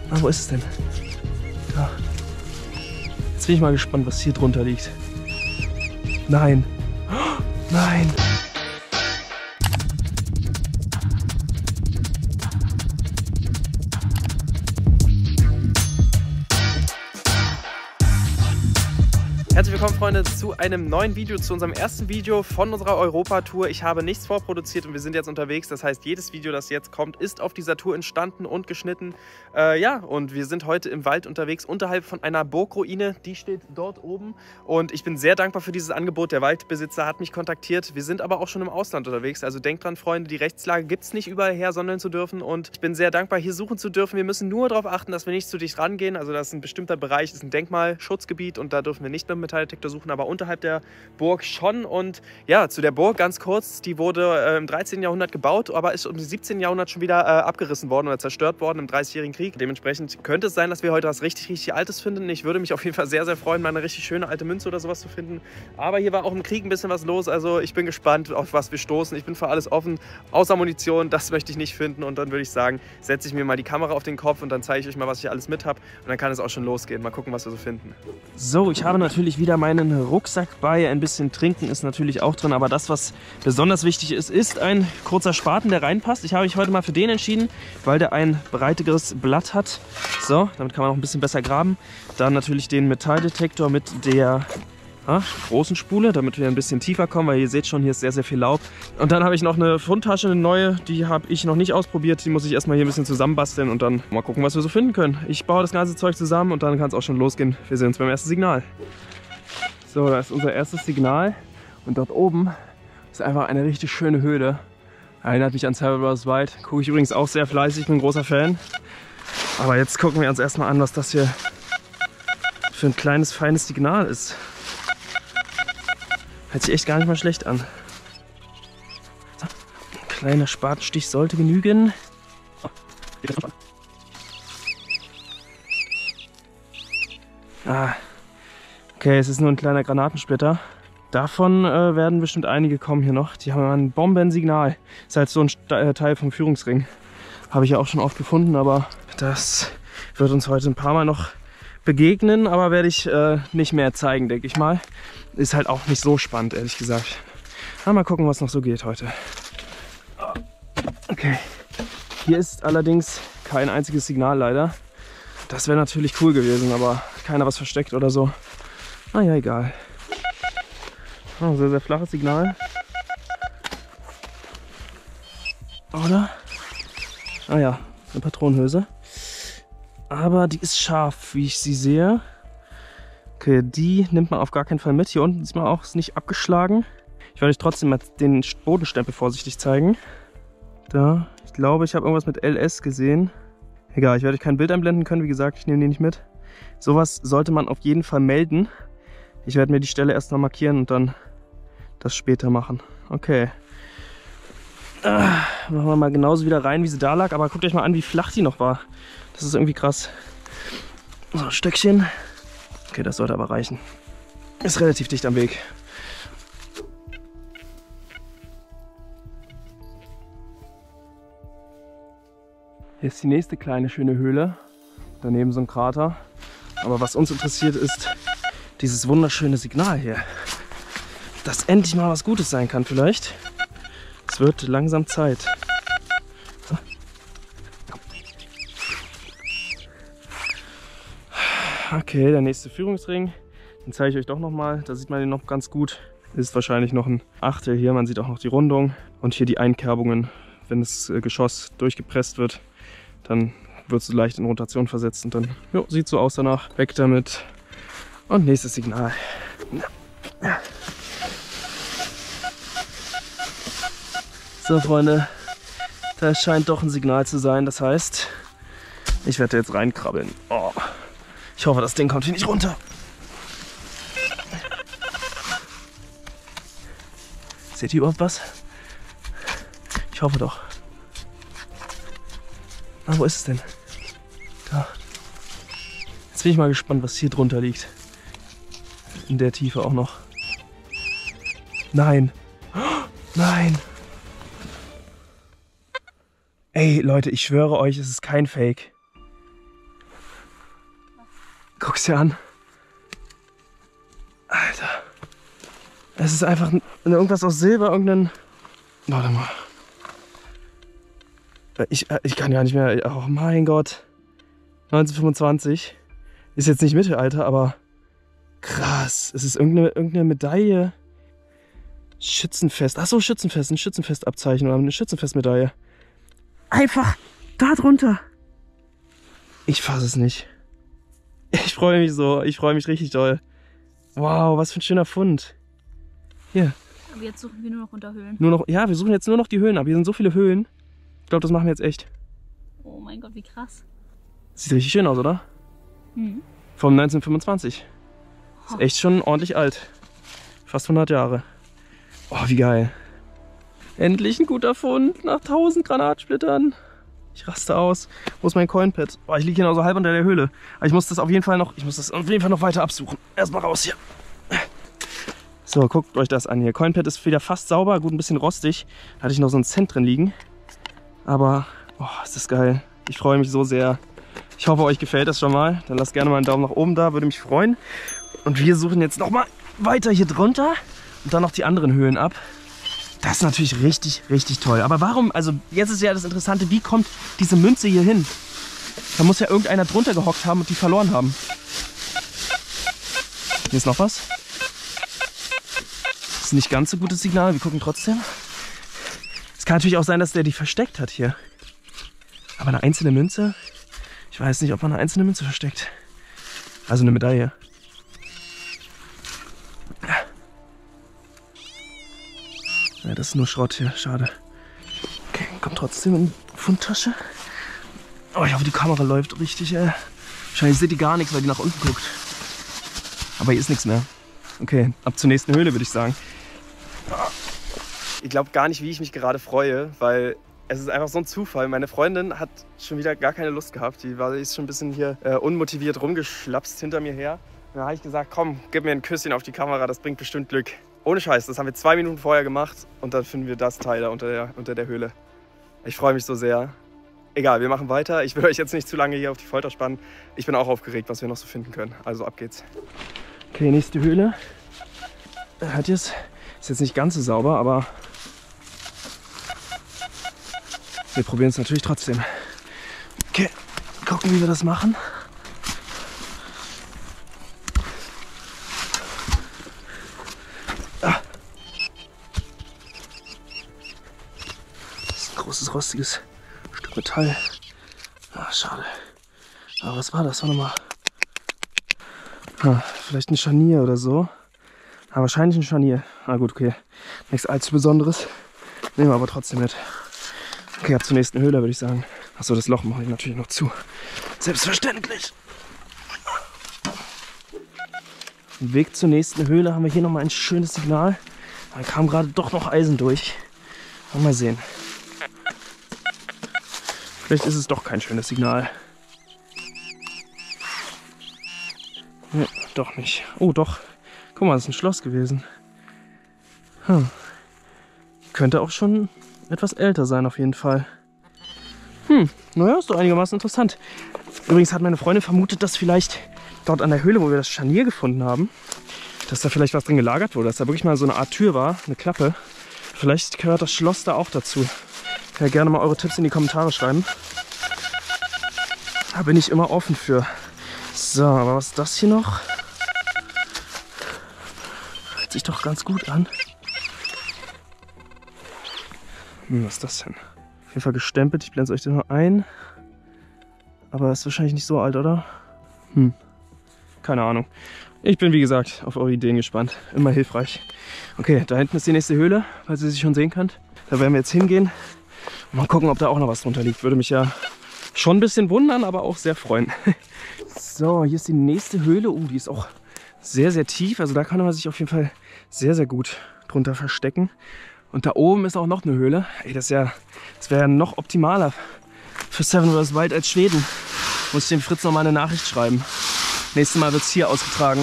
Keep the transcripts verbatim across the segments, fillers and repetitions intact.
Ah, wo ist es denn? Da. Jetzt bin ich mal gespannt, was hier drunter liegt. Nein. Oh, nein. Herzlich willkommen, Freunde, zu einem neuen Video, zu unserem ersten Video von unserer Europa-Tour. Ich habe nichts vorproduziert und wir sind jetzt unterwegs. Das heißt, jedes Video, das jetzt kommt, ist auf dieser Tour entstanden und geschnitten. Äh, ja, und wir sind heute im Wald unterwegs, unterhalb von einer Burgruine. Die steht dort oben. Und ich bin sehr dankbar für dieses Angebot. Der Waldbesitzer hat mich kontaktiert. Wir sind aber auch schon im Ausland unterwegs. Also denkt dran, Freunde, die Rechtslage gibt es nicht überall her sondeln zu dürfen. Und ich bin sehr dankbar, hier suchen zu dürfen. Wir müssen nur darauf achten, dass wir nicht zu dicht rangehen. Also das ist ein bestimmter Bereich, das ist ein Denkmalschutzgebiet und da dürfen wir nicht mit Metalldetektor suchen, aber unterhalb der Burg schon. Und ja, zu der Burg ganz kurz, die wurde äh, im dreizehnten Jahrhundert gebaut, aber ist im siebzehnten Jahrhundert schon wieder äh, abgerissen worden oder zerstört worden im dreißigjährigen Krieg. Dementsprechend könnte es sein, dass wir heute was richtig, richtig Altes finden. Ich würde mich auf jeden Fall sehr, sehr freuen, mal eine richtig schöne alte Münze oder sowas zu finden. Aber hier war auch im Krieg ein bisschen was los, also ich bin gespannt, auf was wir stoßen. Ich bin für alles offen, außer Munition, das möchte ich nicht finden. Und dann würde ich sagen, setze ich mir mal die Kamera auf den Kopf und dann zeige ich euch mal, was ich alles mit habe. Und dann kann es auch schon losgehen. Mal gucken, was wir so finden. So, ich habe natürlich wieder meinen Rucksack bei. Ein bisschen Trinken ist natürlich auch drin, aber das, was besonders wichtig ist, ist ein kurzer Spaten, der reinpasst. Ich habe mich heute mal für den entschieden, weil der ein breiteres Blatt hat. So, damit kann man auch ein bisschen besser graben. Dann natürlich den Metalldetektor mit der ah, großen Spule, damit wir ein bisschen tiefer kommen, weil ihr seht schon, hier ist sehr, sehr viel Laub. Und dann habe ich noch eine Fundtasche, eine neue, die habe ich noch nicht ausprobiert. Die muss ich erstmal hier ein bisschen zusammenbasteln und dann mal gucken, was wir so finden können. Ich baue das ganze Zeug zusammen und dann kann es auch schon losgehen. Wir sehen uns beim ersten Signal. So, das ist unser erstes Signal und dort oben ist einfach eine richtig schöne Höhle. Erinnert mich an Cyberbros Wild. Gucke ich übrigens auch sehr fleißig, bin ein großer Fan. Aber jetzt gucken wir uns erstmal an, was das hier für ein kleines, feines Signal ist. Hört sich echt gar nicht mal schlecht an. So, ein kleiner Spatenstich sollte genügen. Ah. Okay, es ist nur ein kleiner Granatensplitter. Davon äh, werden bestimmt einige kommen hier noch. Die haben ein Bombensignal. Ist halt so ein St Teil vom Führungsring. Habe ich ja auch schon oft gefunden, aber das wird uns heute ein paar Mal noch begegnen. Aber werde ich äh, nicht mehr zeigen, denke ich mal. Ist halt auch nicht so spannend, ehrlich gesagt. Na, mal gucken, was noch so geht heute. Okay. Hier ist allerdings kein einziges Signal leider. Das wäre natürlich cool gewesen, aber keiner was versteckt oder so. Naja, egal. Oh, sehr, sehr flaches Signal. Oder? Ah ja, eine Patronenhülse. Aber die ist scharf, wie ich sie sehe. Okay, die nimmt man auf gar keinen Fall mit. Hier unten sieht man auch, ist nicht abgeschlagen. Ich werde euch trotzdem mal den Bodenstempel vorsichtig zeigen. Da, ich glaube, ich habe irgendwas mit L S gesehen. Egal, ich werde euch kein Bild einblenden können. Wie gesagt, ich nehme den nicht mit. Sowas sollte man auf jeden Fall melden. Ich werde mir die Stelle erst mal markieren und dann das später machen. Okay. Ah, machen wir mal genauso wieder rein, wie sie da lag. Aber guckt euch mal an, wie flach die noch war. Das ist irgendwie krass. So, ein Stöckchen. Okay, das sollte aber reichen. Ist relativ dicht am Weg. Hier ist die nächste kleine schöne Höhle. Daneben so ein Krater. Aber was uns interessiert ist dieses wunderschöne Signal hier. Dass endlich mal was Gutes sein kann vielleicht. Es wird langsam Zeit. So. Okay, der nächste Führungsring. Den zeige ich euch doch nochmal. Da sieht man den noch ganz gut. Ist wahrscheinlich noch ein Achtel hier. Man sieht auch noch die Rundung. Und hier die Einkerbungen. Wenn das Geschoss durchgepresst wird, dann wird es leicht in Rotation versetzt. Und dann jo, sieht so aus danach. Weg damit. Und nächstes Signal. So, Freunde, das scheint doch ein Signal zu sein. Das heißt, ich werde jetzt reinkrabbeln. Oh. Ich hoffe, das Ding kommt hier nicht runter. Seht ihr überhaupt was? Ich hoffe doch. Ah, wo ist es denn? Da. Jetzt bin ich mal gespannt, was hier drunter liegt. In der Tiefe auch noch. Nein. Oh, nein. Ey, Leute, ich schwöre euch, es ist kein Fake. Guck's dir an. Alter. Es ist einfach irgendwas aus Silber, irgendein... Warte mal. Ich, ich kann ja nicht mehr... Oh mein Gott. neunzehnhundertfünfundzwanzig. Ist jetzt nicht Mittelalter, aber... Krass. Es ist irgendeine, irgendeine Medaille. Schützenfest. Achso, Schützenfest. Ein Schützenfestabzeichen oder eine Schützenfestmedaille. Einfach da drunter. Ich fasse es nicht. Ich freue mich so. Ich freue mich richtig doll. Wow, was für ein schöner Fund. Hier. Aber jetzt suchen wir nur noch unter Höhlen. Nur noch, ja, wir suchen jetzt nur noch die Höhlen ab. Hier sind so viele Höhlen. Ich glaube, das machen wir jetzt echt. Oh mein Gott, wie krass. Sieht richtig schön aus, oder? Mhm. Vom neunzehnhundertfünfundzwanzig. Ist echt schon ordentlich alt. Fast hundert Jahre. Oh, wie geil. Endlich ein guter Fund nach tausend Granatsplittern. Ich raste aus. Wo ist mein Coinpad? Oh, ich liege hier noch so halb unter der Höhle. Aber ich muss das auf jeden Fall noch, ich muss das auf jeden Fall noch weiter absuchen. Erstmal raus hier. So, guckt euch das an hier. Coinpad ist wieder fast sauber, gut ein bisschen rostig. Da hatte ich noch so einen Cent drin liegen. Aber, oh, ist das geil. Ich freue mich so sehr. Ich hoffe, euch gefällt das schon mal. Dann lasst gerne mal einen Daumen nach oben da, würde mich freuen. Und wir suchen jetzt nochmal weiter hier drunter und dann noch die anderen Höhlen ab. Das ist natürlich richtig, richtig toll. Aber warum, also jetzt ist ja das Interessante, wie kommt diese Münze hier hin? Da muss ja irgendeiner drunter gehockt haben und die verloren haben. Hier ist noch was. Das ist nicht ganz so gutes Signal, wir gucken trotzdem. Es kann natürlich auch sein, dass der die versteckt hat hier. Aber eine einzelne Münze? Ich weiß nicht, ob man eine einzelne Münze versteckt. Also eine Medaille. Ja, das ist nur Schrott hier, schade. Okay, kommt trotzdem in die Fundtasche. Oh, ich hoffe, die Kamera läuft richtig, ey. Wahrscheinlich seht ihr gar nichts, weil die nach unten guckt. Aber hier ist nichts mehr. Okay, ab zur nächsten Höhle, würde ich sagen. Ich glaube gar nicht, wie ich mich gerade freue, weil es ist einfach so ein Zufall. Meine Freundin hat schon wieder gar keine Lust gehabt. Die war, ist schon ein bisschen hier äh, unmotiviert rumgeschlapst hinter mir her. Und da habe ich gesagt, komm, gib mir ein Küsschen auf die Kamera, das bringt bestimmt Glück. Ohne Scheiß, das haben wir zwei Minuten vorher gemacht und dann finden wir das Teil da unter der, unter der Höhle. Ich freue mich so sehr. Egal, wir machen weiter. Ich will euch jetzt nicht zu lange hier auf die Folter spannen. Ich bin auch aufgeregt, was wir noch so finden können. Also ab geht's. Okay, nächste Höhle. Hat jetzt, ist jetzt nicht ganz so sauber, aber wir probieren es natürlich trotzdem. Okay, gucken, wie wir das machen. Ah. Das ist ein großes, rostiges Stück Metall. Ah, schade. Aber was war das? Warte mal. Ah, vielleicht ein Scharnier oder so. Ah, wahrscheinlich ein Scharnier. Ah gut, okay. Nichts allzu Besonderes. Nehmen wir aber trotzdem mit. Okay, ab zur nächsten Höhle, würde ich sagen. Achso, das Loch mache ich natürlich noch zu. Selbstverständlich. Auf dem Weg zur nächsten Höhle haben wir hier nochmal ein schönes Signal. Da kam gerade doch noch Eisen durch. Mal sehen. Vielleicht ist es doch kein schönes Signal. Nee, doch nicht. Oh, doch. Guck mal, das ist ein Schloss gewesen. Hm. Könnte auch schon etwas älter sein, auf jeden Fall. Hm, naja, ist doch einigermaßen interessant. Übrigens hat meine Freundin vermutet, dass vielleicht dort an der Höhle, wo wir das Scharnier gefunden haben, dass da vielleicht was drin gelagert wurde, dass da wirklich mal so eine Art Tür war, eine Klappe. Vielleicht gehört das Schloss da auch dazu. Ja, gerne mal eure Tipps in die Kommentare schreiben. Da bin ich immer offen für. So, aber was ist das hier noch? Hört sich doch ganz gut an. Hm, was ist das denn? Auf jeden Fall gestempelt. Ich blende es euch da nur ein. Aber ist wahrscheinlich nicht so alt, oder? Hm. Keine Ahnung. Ich bin, wie gesagt, auf eure Ideen gespannt. Immer hilfreich. Okay, da hinten ist die nächste Höhle, falls ihr sie schon sehen könnt. Da werden wir jetzt hingehen. Und mal gucken, ob da auch noch was drunter liegt. Würde mich ja schon ein bisschen wundern, aber auch sehr freuen. So, hier ist die nächste Höhle. Uh, die ist auch sehr, sehr tief. Also da kann man sich auf jeden Fall sehr, sehr gut drunter verstecken. Und da oben ist auch noch eine Höhle. Ey, das, ja, das wäre ja noch optimaler für Seven versus. Wild als Schweden. Muss ich dem Fritz noch mal eine Nachricht schreiben. Nächstes Mal wird es hier ausgetragen.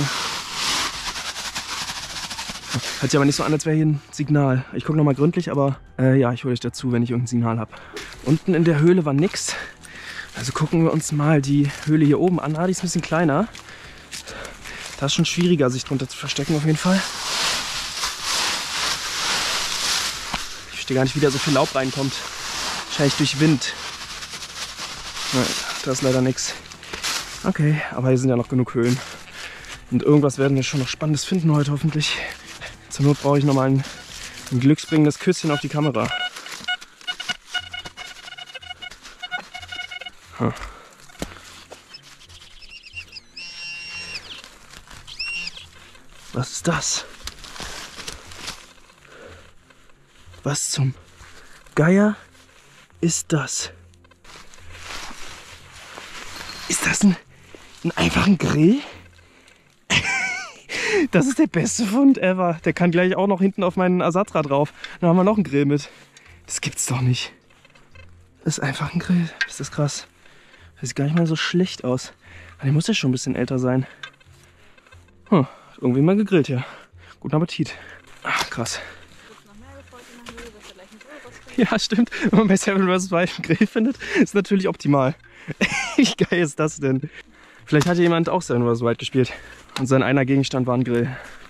Hört sich aber nicht so an, als wäre hier ein Signal. Ich gucke noch mal gründlich, aber äh, ja, ich hole euch dazu, wenn ich irgendein Signal habe. Unten in der Höhle war nichts. Also gucken wir uns mal die Höhle hier oben an. Ah, die ist ein bisschen kleiner. Das ist schon schwieriger, sich drunter zu verstecken auf jeden Fall. Ich verstehe gar nicht, wie da so viel Laub reinkommt. Wahrscheinlich durch Wind. Nein, da ist leider nichts. Okay, aber hier sind ja noch genug Höhlen. Und irgendwas werden wir schon noch Spannendes finden heute hoffentlich. Zur Not brauche ich nochmal ein, ein glücksbringendes Küsschen auf die Kamera. Hm. Was ist das? Was zum Geier ist das? Ist das ein, ein einfacher Grill? Das ist der beste Fund ever. Der kann gleich auch noch hinten auf meinen Ersatzrad drauf. Dann haben wir noch einen Grill mit. Das gibt's doch nicht. Das ist einfach ein Grill. Das ist krass. Das sieht gar nicht mal so schlecht aus. Aber der muss ja schon ein bisschen älter sein. Hm, irgendwie mal gegrillt hier. Guten Appetit. Ach, krass. Ja, stimmt. Wenn man bei Seven versus. Wild einen Grill findet, ist natürlich optimal. Wie geil ist das denn? Vielleicht hat jemand auch Seven versus. Wild gespielt. Und sein einer Gegenstand war ein Grill.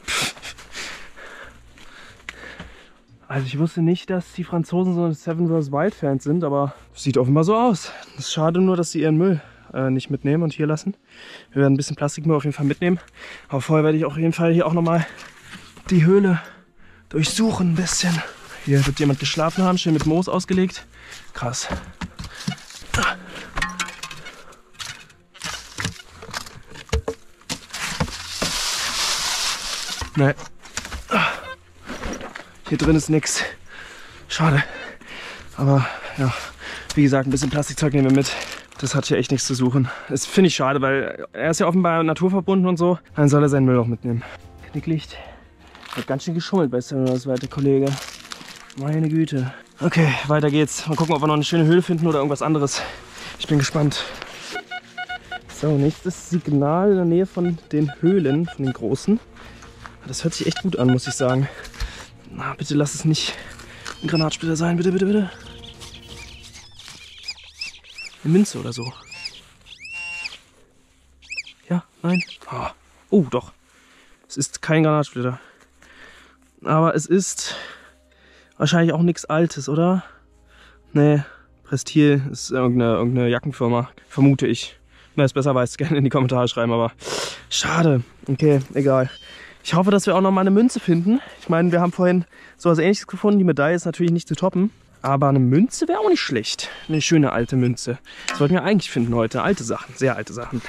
Also ich wusste nicht, dass die Franzosen so Seven versus. Wild Fans sind, aber es sieht offenbar so aus. Es ist schade nur, dass sie ihren Müll äh, nicht mitnehmen und hier lassen. Wir werden ein bisschen Plastikmüll auf jeden Fall mitnehmen. Aber vorher werde ich auf jeden Fall hier auch nochmal die Höhle durchsuchen ein bisschen. Hier wird jemand geschlafen haben, schön mit Moos ausgelegt. Krass. Nein. Hier drin ist nichts. Schade. Aber ja, wie gesagt, ein bisschen Plastikzeug nehmen wir mit. Das hat hier echt nichts zu suchen. Das finde ich schade, weil er ist ja offenbar naturverbunden und so. Dann soll er seinen Müll auch mitnehmen. Knicklicht. Hat ganz schön geschummelt bei Seven versus. Wild, der Kollege. Meine Güte. Okay, weiter geht's. Mal gucken, ob wir noch eine schöne Höhle finden oder irgendwas anderes. Ich bin gespannt. So, nächstes Signal in der Nähe von den Höhlen, von den großen. Das hört sich echt gut an, muss ich sagen. Na, bitte lass es nicht ein Granatsplitter sein. Bitte, bitte, bitte. Eine Münze oder so. Ja, nein. Oh, oh doch. Es ist kein Granatsplitter. Aber es ist wahrscheinlich auch nichts Altes, oder? Nee, Prestil ist irgendeine, irgendeine Jackenfirma, vermute ich. Wer es besser weiß, gerne in die Kommentare schreiben, aber schade. Okay, egal. Ich hoffe, dass wir auch noch mal eine Münze finden. Ich meine, wir haben vorhin sowas Ähnliches gefunden. Die Medaille ist natürlich nicht zu toppen. Aber eine Münze wäre auch nicht schlecht. Eine schöne alte Münze. Das wollten wir eigentlich finden heute. Alte Sachen, sehr alte Sachen.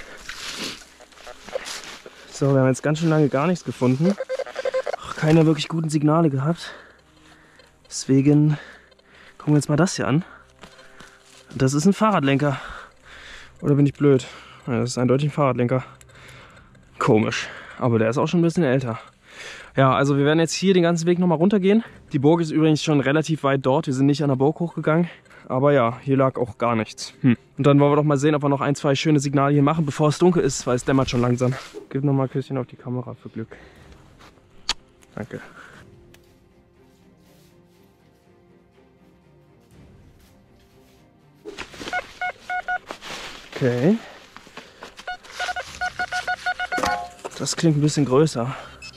So, wir haben jetzt ganz schön lange gar nichts gefunden. Auch keine wirklich guten Signale gehabt. Deswegen gucken wir jetzt mal das hier an. Das ist ein Fahrradlenker. Oder bin ich blöd? Ja, das ist eindeutig ein Fahrradlenker. Komisch. Aber der ist auch schon ein bisschen älter. Ja, also wir werden jetzt hier den ganzen Weg nochmal runtergehen. Die Burg ist übrigens schon relativ weit dort. Wir sind nicht an der Burg hochgegangen. Aber ja, hier lag auch gar nichts. Hm. Und dann wollen wir doch mal sehen, ob wir noch ein, zwei schöne Signale hier machen, bevor es dunkel ist, weil es dämmert schon langsam. Gib nochmal ein Küsschen auf die Kamera für Glück. Danke. Okay. Das klingt ein bisschen größer.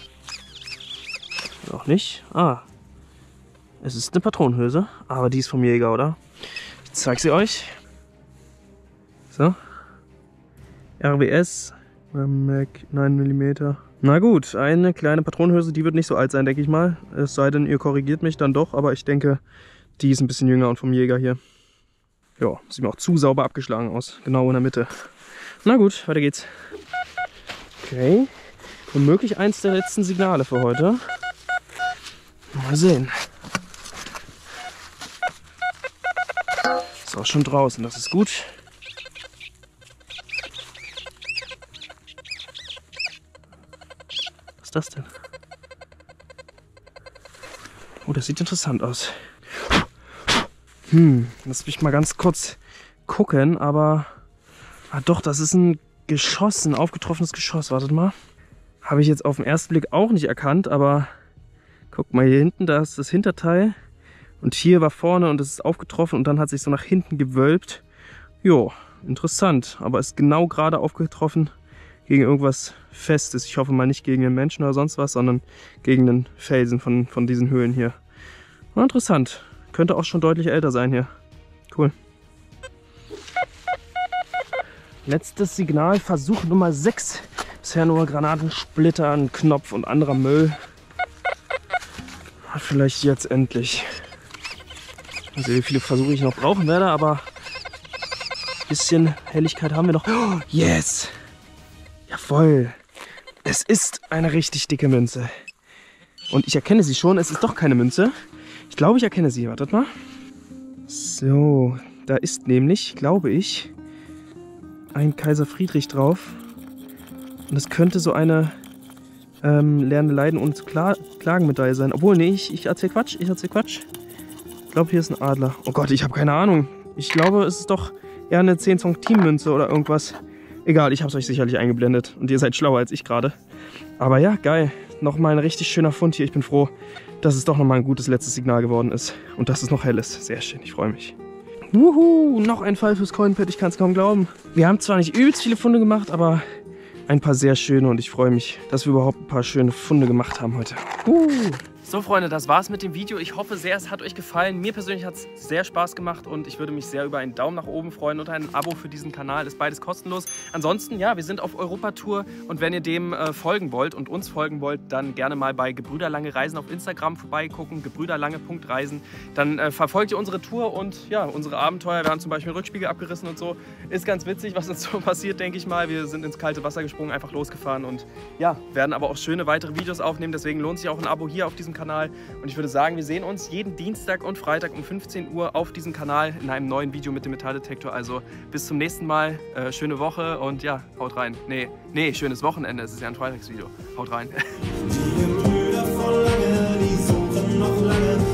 Noch nicht. Ah. Es ist eine Patronenhülse, aber die ist vom Jäger, oder? Ich zeige sie euch. So. R W S. Mac neun Millimeter. Na gut, eine kleine Patronenhülse, die wird nicht so alt sein, denke ich mal. Es sei denn, ihr korrigiert mich dann doch, aber ich denke, die ist ein bisschen jünger und vom Jäger hier. Ja, sieht mir auch zu sauber abgeschlagen aus. Genau in der Mitte. Na gut, weiter geht's. Okay. Womöglich eins der letzten Signale für heute. Mal sehen. Ist auch schon draußen, das ist gut. Was ist das denn? Oh, das sieht interessant aus. Hm, lass mich mal ganz kurz gucken, aber... Ah doch, das ist ein Geschoss, ein aufgetroffenes Geschoss. Wartet mal. Habe ich jetzt auf den ersten Blick auch nicht erkannt, aber... Guck mal hier hinten, da ist das Hinterteil. Und hier war vorne und es ist aufgetroffen und dann hat sich so nach hinten gewölbt. Jo, interessant. Aber ist genau gerade aufgetroffen gegen irgendwas Festes. Ich hoffe mal nicht gegen einen Menschen oder sonst was, sondern gegen den Felsen von, von diesen Höhlen hier. War interessant. Könnte auch schon deutlich älter sein hier. Cool. Letztes Signal, Versuch Nummer sechs. Bisher nur Granatensplitter, ein Knopf und anderer Müll. Vielleicht jetzt endlich. Also wie viele Versuche ich noch brauchen werde, aber ein bisschen Helligkeit haben wir noch. Oh, yes! Jawohl! Es ist eine richtig dicke Münze. Und ich erkenne sie schon, es ist doch keine Münze. Ich glaube, ich erkenne sie. Wartet mal. So, da ist nämlich, glaube ich, ein Kaiser Friedrich drauf. Und es könnte so eine ähm, Lerne, Leiden und Kla Klagen-Medaille sein. Obwohl, nee, ich, ich erzähl Quatsch. Ich erzähl Quatsch. Ich glaube, hier ist ein Adler. Oh Gott, ich habe keine Ahnung. Ich glaube, es ist doch eher eine zehn Song Team-Münze oder irgendwas. Egal, ich habe es euch sicherlich eingeblendet. Und ihr seid schlauer als ich gerade. Aber ja, geil. Nochmal ein richtig schöner Fund hier. Ich bin froh, dass es doch nochmal ein gutes letztes Signal geworden ist. Und dass es noch hell ist. Sehr schön, ich freue mich. Wuhu, noch ein Fall fürs Coinpad, ich kann es kaum glauben. Wir haben zwar nicht übelst viele Funde gemacht, aber ein paar sehr schöne und ich freue mich, dass wir überhaupt ein paar schöne Funde gemacht haben heute. Uh. So Freunde, das war's mit dem Video. Ich hoffe sehr, es hat euch gefallen. Mir persönlich hat es sehr Spaß gemacht und ich würde mich sehr über einen Daumen nach oben freuen und ein Abo für diesen Kanal. Ist beides kostenlos. Ansonsten, ja, wir sind auf Europatour und wenn ihr dem äh, folgen wollt und uns folgen wollt, dann gerne mal bei Gebrüder Lange Reisen auf Instagram vorbeigucken, gebrüderlange Punkt reisen. Dann äh, verfolgt ihr unsere Tour und ja, unsere Abenteuer. Wir haben zum Beispiel einen Rückspiegel abgerissen und so. Ist ganz witzig, was uns so passiert, denke ich mal. Wir sind ins kalte Wasser gesprungen, einfach losgefahren und ja, werden aber auch schöne weitere Videos aufnehmen. Deswegen lohnt sich auch ein Abo hier auf diesem Kanal. Und ich würde sagen, wir sehen uns jeden Dienstag und Freitag um fünfzehn Uhr auf diesem Kanal in einem neuen Video mit dem Metalldetektor. Also bis zum nächsten Mal, äh, schöne Woche und ja, haut rein. Nee, nee, schönes Wochenende, es ist ja ein Freitagsvideo. Haut rein. Die Brüder von lange, die suchen noch lange.